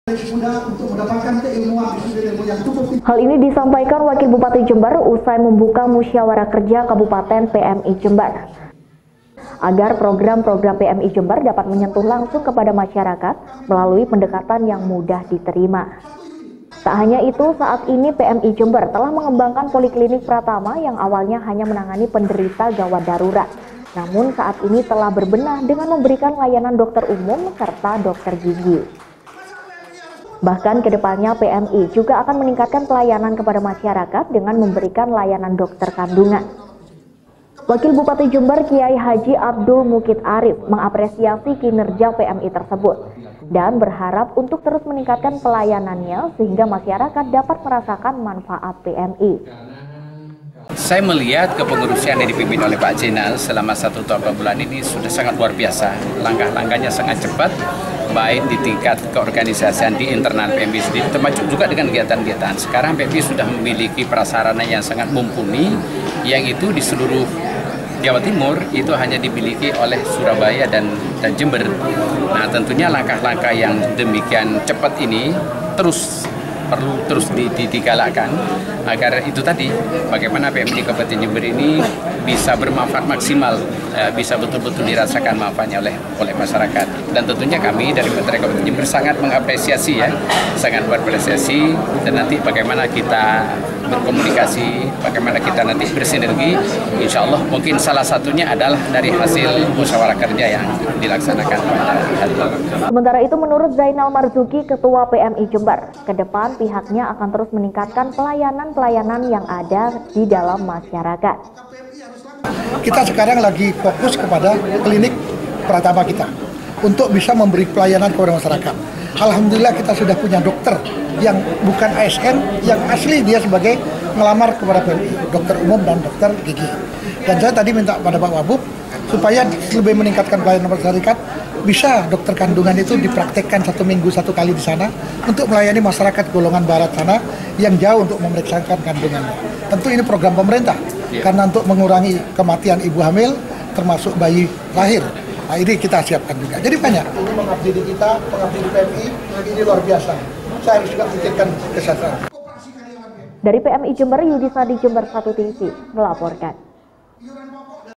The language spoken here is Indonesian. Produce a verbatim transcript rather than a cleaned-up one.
Hal ini disampaikan Wakil Bupati Jember usai membuka musyawarah kerja Kabupaten P M I Jember. Agar program-program P M I Jember dapat menyentuh langsung kepada masyarakat melalui pendekatan yang mudah diterima. Tak hanya itu, saat ini P M I Jember telah mengembangkan Poliklinik Pratama yang awalnya hanya menangani penderita gawat darurat. Namun saat ini telah berbenah dengan memberikan layanan dokter umum serta dokter gigi. Bahkan kedepannya P M I juga akan meningkatkan pelayanan kepada masyarakat dengan memberikan layanan dokter kandungan. Wakil Bupati Jember Kiai Haji Abdul Mukid Arif mengapresiasi kinerja P M I tersebut dan berharap untuk terus meningkatkan pelayanannya sehingga masyarakat dapat merasakan manfaat P M I. Saya melihat kepengurusan yang dipimpin oleh Pak Jenal selama satu tahun bulan ini sudah sangat luar biasa. Langkah-langkahnya sangat cepat, baik di tingkat keorganisasian di internal P M I sendiri, termasuk juga dengan kegiatan-kegiatan. Sekarang P M I sudah memiliki prasarana yang sangat mumpuni, yang itu di seluruh Jawa Timur itu hanya dimiliki oleh Surabaya dan, dan Jember. Nah, tentunya langkah-langkah yang demikian cepat ini terus perlu terus digalakkan agar itu tadi bagaimana P M I Kabupaten Jember ini bisa bermanfaat maksimal, bisa betul-betul dirasakan manfaatnya oleh oleh masyarakat. Dan tentunya kami dari Menteri Kabupaten Jember sangat mengapresiasi ya, sangat berapresiasi dan nanti bagaimana kita berkomunikasi, bagaimana kita nanti bersinergi, insya Allah mungkin salah satunya adalah dari hasil musyawarah kerja yang dilaksanakan pada hari ini. Sementara itu menurut Zainal Marzuki, Ketua P M I Jember, ke depan pihaknya akan terus meningkatkan pelayanan-pelayanan yang ada di dalam masyarakat. Kita sekarang lagi fokus kepada klinik Pratama kita untuk bisa memberi pelayanan kepada masyarakat. Alhamdulillah kita sudah punya dokter yang bukan A S N, yang asli dia sebagai ngelamar kepada P M I, dokter umum dan dokter gigi. Dan saya tadi minta pada Pak Wabub supaya lebih meningkatkan pelayanan masyarakat, bisa dokter kandungan itu dipraktekkan satu minggu satu kali di sana untuk melayani masyarakat golongan barat sana yang jauh untuk memeriksakan kandungannya. Tentu ini program pemerintah yeah. Karena untuk mengurangi kematian ibu hamil termasuk bayi lahir. Nah, ini kita siapkan juga. Jadi banyak. Ini mengabdi di kita, mengabdi di P M I, ini luar biasa. Saya harus juga pikirkan kesehatan. Dari P M I Jember, Yudhisadi Jember satu T V melaporkan.